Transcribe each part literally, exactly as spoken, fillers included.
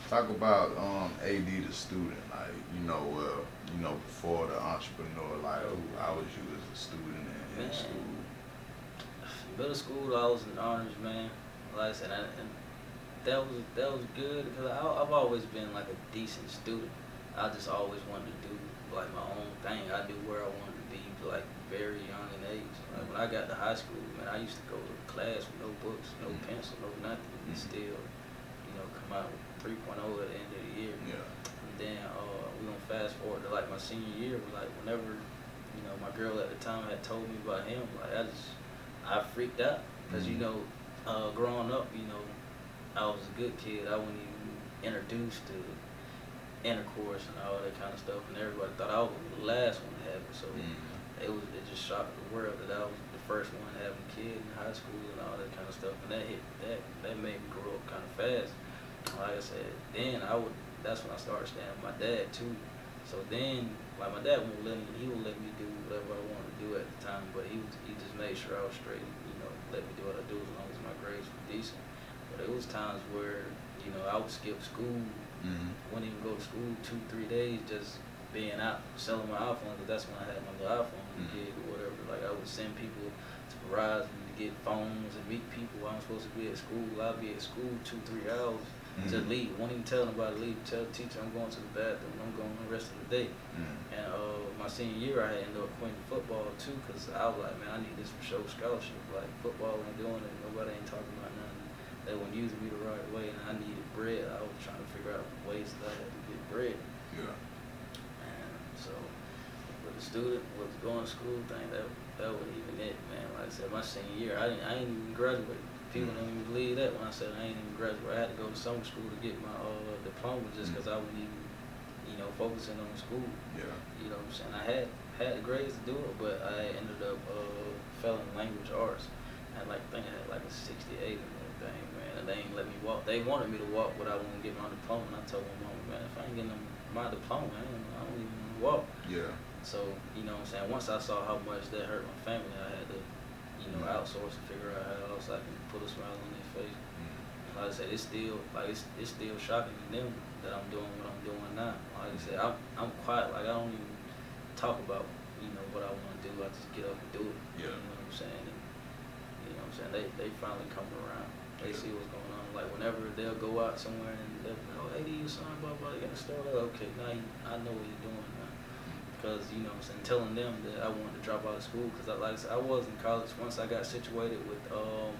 Talk about um A D the student, like you know, well, you know, before the entrepreneur, like who I was you as a student in, in Man, school. middle school, I was in honors, man. Like I said, I, and that was that was good because I, I've always been like a decent student. I just always wanted to do like my own thing. I knew where I wanted to be, like very young in age. Like when I got to high school, man, I used to go to class with no books, no Mm-hmm. pencil, no nothing, and Mm-hmm. still, you know, come out with 3.0 at the end of the year. Yeah. And then uh, we gonna fast forward to like my senior year. Like whenever, you know, my girl at the time had told me about him, like I just I freaked out because you Mm-hmm. know, uh, growing up, you know, I was a good kid. I wasn't even introduced to intercourse and all that kind of stuff, and everybody thought I was the last one to have it. So Mm-hmm. it was it just shocked the world that I was the first one to have a kid in high school and all that kind of stuff. And that hit that that made me grow up kind of fast. Like I said, then I would that's when I started staying with my dad too. So then, like my dad won't let me, he would let me do whatever I wanted to do at the time, but he was, he just made sure I was straight, you know, let me do what I do as long as my grades were decent. But it was times where, you know, I would skip school, Mm-hmm. wouldn't even go to school two, three days, just being out selling my iPhone, because that's when I had my little iPhone Mm-hmm. gig or whatever. Like I would send people to Verizon to get phones and meet people while I'm supposed to be at school. I'd be at school two, three hours. Mm-hmm. Just leave. Won't even tell nobody to leave. Tell the teacher I'm going to the bathroom. I'm going the rest of the day. Mm-hmm. And uh, my senior year, I had ended up quitting football too, because I was like, man, I need this for show scholarship. Like football ain't doing it. Nobody ain't talking about nothing. They weren't using me the right way, and I needed bread. I was trying to figure out ways that I had to get bread. Yeah. And so, with the student, with the going to school thing, that that wasn't even it, man. Like I said, my senior year, I didn't, I didn't even graduate. People Mm-hmm. don't even believe that when I said I ain't even graduate. I had to go to summer school to get my uh, diploma just because I wasn't even, you know, focusing on school. Yeah. You know what I'm saying? I had had the grades to do it, but I ended up uh, failing language arts. And like, I think I had like a sixty-eight and everything, man. And they ain't let me walk. They wanted me to walk, but I wouldn't get my diploma. And I told my mom, man, if I ain't getting my diploma, I, ain't, I don't even want to walk. Yeah. So, you know what I'm saying? Once I saw how much that hurt my family, I had to, you know, Mm-hmm. outsource and figure out how else I can put a smile on their face. Mm-hmm. Like I said, it's still like it's it's still shocking to them that I'm doing what I'm doing now. Like I said, I'm I'm quiet. Like I don't even talk about, you know, what I want to do. I just get up and do it. Yeah. You know what I'm saying? And, you know what I'm saying? They they finally come around. They Yeah. see what's going on. Like whenever they'll go out somewhere and they'll be like, oh, hey, you son, blah blah. They got to start up. Okay, now you, I know what you're doing now. Because, you know what I'm saying, telling them that I wanted to drop out of school, because I, like I said, I was in college. Once I got situated with, um,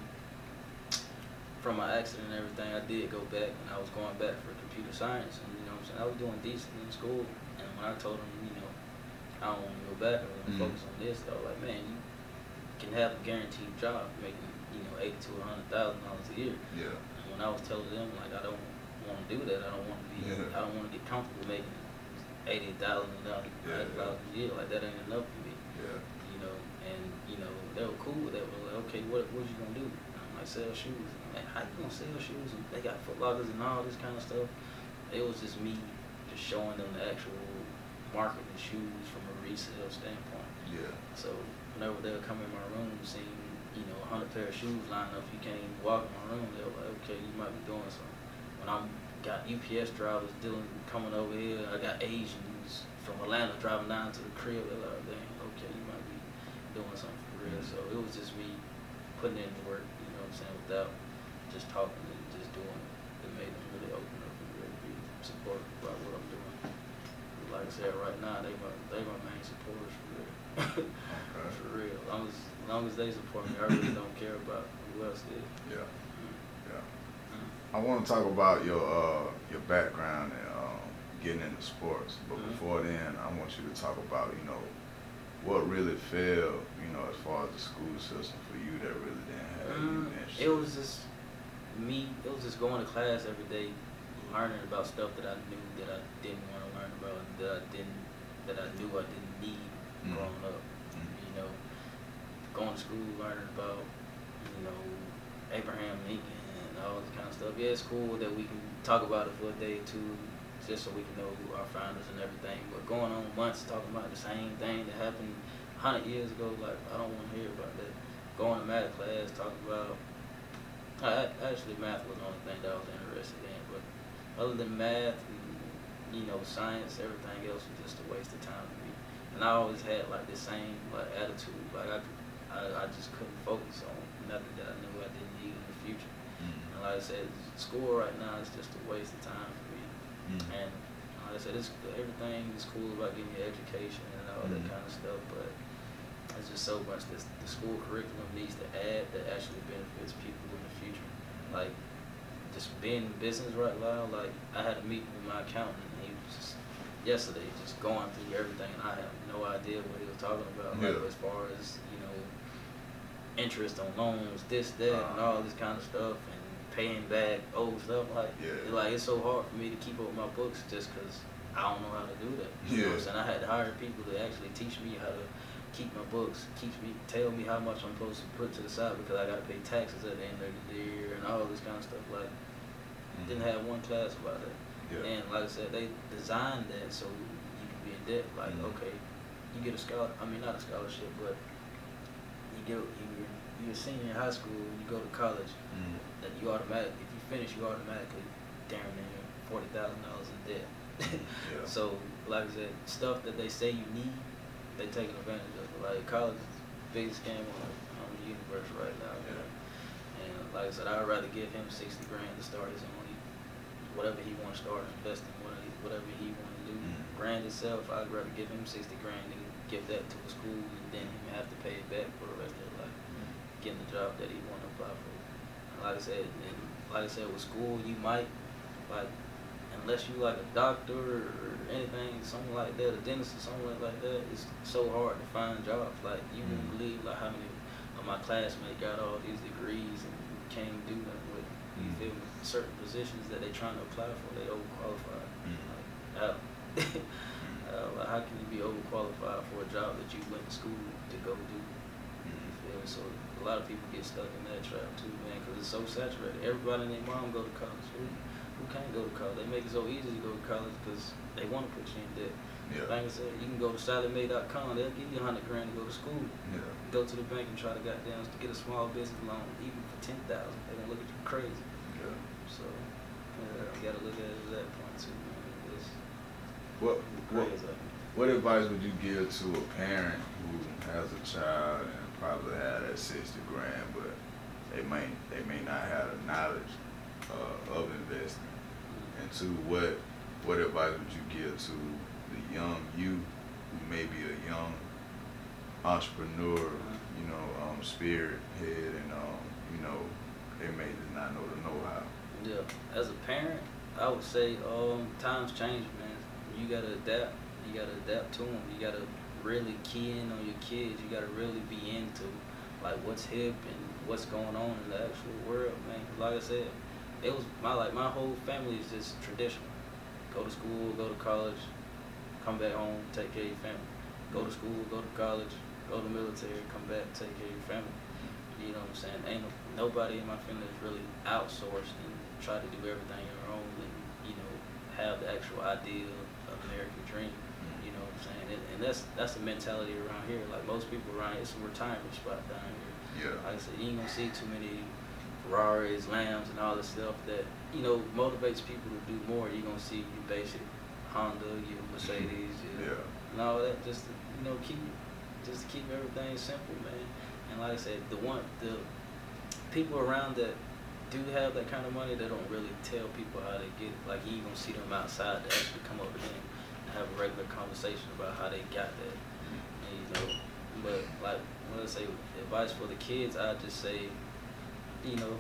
from my accident and everything, I did go back, and I was going back for computer science, and you know what I'm saying, I was doing decent in school, and when I told them, you know, I don't want to go back, I want to Mhm. focus on this, they were like, man, you can have a guaranteed job making, you know, eighty to a hundred thousand dollars a year. Yeah. And when I was telling them, like, I don't want to do that, I don't want to be, Yeah. I don't want to get comfortable making eighty thousand dollars Yeah. a year, like that ain't enough for me, Yeah. you know. And you know they were cool with that. But like, okay, what what you gonna do? And I'm like, sell shoes. I'm like, how you gonna sell shoes? And they got Foot Lockers and all this kind of stuff. It was just me just showing them the actual market of shoes from a resale standpoint. Yeah. So whenever they'll come in my room, seeing, you know, a hundred pair of shoes lined up, you can't even walk in my room. They're like, okay, you might be doing something. When I'm got U P S drivers dealing coming over here, I got Asians from Atlanta driving down to the crib. They're like, dang, okay, you might be doing something for real. So it was just me putting in the work, you know what I'm saying, without just talking and just doing it. It made them really open up and really be supportive about what I'm doing. Like I said, right now they my they my main supporters for real. Okay. For real. As long as, as long as they support me, I really don't care about who else did. Yeah. Mm. Yeah. Mm. I want to talk about your uh your background and um, getting into sports, but Mhm. before then, I want you to talk about you know what really failed, you know, as far as the school system for you that really didn't have you Mm, interested. it was just me. It was just going to class every day, learning about stuff that I knew that I didn't want to learn about, that I didn't, that I knew I didn't need Mhm. growing up. Mhm. You know, going to school, learning about, you know, Abraham Lincoln and all this kind of stuff. Yeah, it's cool that we can talk about it for a day or two, just so we can know our founders and everything. But going on months talking about the same thing that happened a hundred years ago, like I don't want to hear about that. Going to math class, talking about, I, actually math was the only thing that I was interested in, but other than math and, you know, science, everything else was just a waste of time for me. And I always had like the same like attitude, like I, I, I just couldn't focus on nothing that I knew I didn't need in the future. Mm-hmm. And like I said, school right now is just a waste of time for me. Mm-hmm. And like I said, it's, everything is cool about getting your education and all mm-hmm. that kind of stuff, but there's just so much that the school curriculum needs to add that actually benefits people in the future. Like, just being in business right now, like, I had a meeting with my accountant, and he was just, yesterday, just going through everything, and I have no idea what he was talking about, yeah. like, as far as, you know, interest on loans, this, that, uh, and all this kind of stuff, and paying back old stuff. Like, yeah. like it's so hard for me to keep up with my books just because I don't know how to do that. You yeah. know what I'm saying? I had to hire people to actually teach me how to keep my books, teach me, tell me how much I'm supposed to put to the side because I got to pay taxes at the end of the year and all this kind of stuff. Like, mm-hmm. didn't have one class about that. Yeah. And like I said, they designed that so you can be in debt. Like, mm-hmm. okay, you get a scholar, I mean, not a scholarship, but you get, you're, you're a senior in high school and you go to college, mm-hmm. that you automatically, if you finish, you automatically damn near forty thousand dollars in debt. Yeah. So, like I said, stuff that they say you need, they taking advantage of it. Like, college is the biggest scam on, on the universe right now. Yeah. And like I said, I'd rather give him sixty grand to start his own, whatever he want to start investing, whatever he, whatever he want to do. Mm-hmm. Brand itself, I'd rather give him sixty grand and give that to a school and then him have to pay it back for the rest of his life, mm-hmm. getting the job that he want to apply for. And like I said, and like I said, with school, you might, like, unless you like a doctor or anything, something like that, a dentist or something like that, it's so hard to find jobs. Like, you mm-hmm. wouldn't believe like how many of my classmates got all these degrees and can't do nothing with it. You mm-hmm. feel me? Certain positions that they trying to apply for, they overqualified. Mm-hmm. Like, how, uh, like, how can you be overqualified for a job that you went to school to go do? Mm-hmm. You feel me? So a lot of people get stuck in that trap too, man, because it's so saturated. Everybody and their mom go to college. Who, who can't go to college? They make it so easy to go to college because they want to put you in debt. Yeah. Like I said, you can go to Sallie Mae dot com. They'll give you a hundred grand to go to school. Yeah. Go to the bank and try to goddamn to get a small business loan, even for ten thousand. They're gonna look at you crazy. Yeah. So yeah, you gotta look at it at that point too, man. It's what what, what advice would you give to a parent who has a child and probably had that sixty grand, but they may they may not have the knowledge uh, of investing? And two, what what advice would you give to the young you who may be a young entrepreneur, you know, um, spirit head, and um, you know, they may just not know the know-how? Yeah, as a parent, I would say um, times change, man. You gotta adapt. You gotta adapt to them. You gotta really key in on your kids. You gotta really be into like what's hip and what's going on in the actual world, man. Like I said, it was my like my whole family is just traditional. Go to school, go to college, come back home, take care of your family. Go to school, go to college, go to the military, come back, take care of your family. You know what I'm saying? Ain't no, nobody in my family is really outsourced and try to do everything on their own and, you know, have the actual ideal of American dream. You know what I'm saying? And, and that's that's the mentality around here. Like most people around here, it's a retirement spot down here. Yeah. Like I said, you ain't gonna see too many Ferraris, Lambs, and all this stuff that, you know, motivates people to do more. You're gonna see your basic Honda, your Mercedes, your, yeah. and all that, just to, you know, keep just to keep everything simple, man. And like I said, the one the people around that do have that kind of money, they don't really tell people how they get it. Like, you ain't gonna see them outside to actually come up to them and have a regular conversation about how they got that. And, you know, but like when I say advice for the kids, I just say, you know,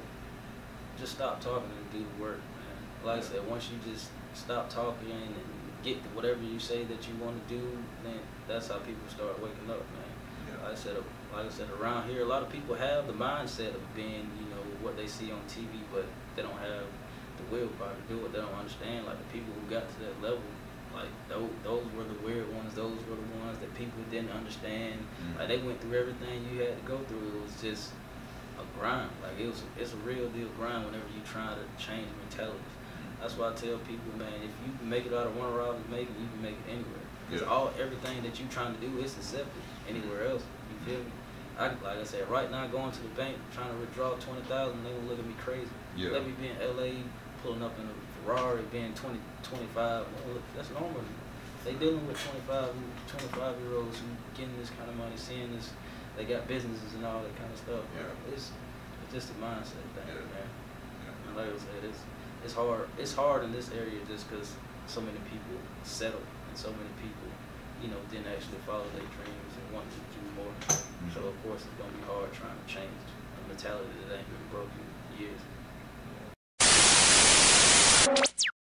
just stop talking and do the work, man. Like I said, once you just stop talking and get to whatever you say that you want to do, then that's how people start waking up, man. Yeah. Like I said, like I said, around here, a lot of people have the mindset of being, you know, what they see on T V, but they don't have the willpower to do it. They don't understand, like, the people who got to that level, like, those, those were the weird ones. Those were the ones that people didn't understand. Mm-hmm. Like, they went through everything you had to go through. It was just a grind. Like, it was, it's a real deal grind whenever you try to change mentalities. That's why I tell people, man, if you can make it out of one route and make it, you can make it anywhere. Because yeah. all everything that you're trying to do is accepted anywhere else. You feel me? I, like I said, right now going to the bank trying to withdraw twenty thousand, they gonna look at me crazy. Yeah. Let me be in L A pulling up in a Ferrari, being twenty, twenty-five. Well, look, that's normal. They dealing with twenty-five, twenty-five year olds who getting this kind of money, seeing this. They got businesses and all that kind of stuff. Yeah. It's it's just a mindset thing, Yeah. man. Yeah. And like I said, it's it's hard. It's hard in this area just because so many people settle and so many people, you know, didn't actually follow their dreams and wanted to do more. Mm-hmm. So of course it's gonna be hard trying to change a mentality that ain't been broken in years.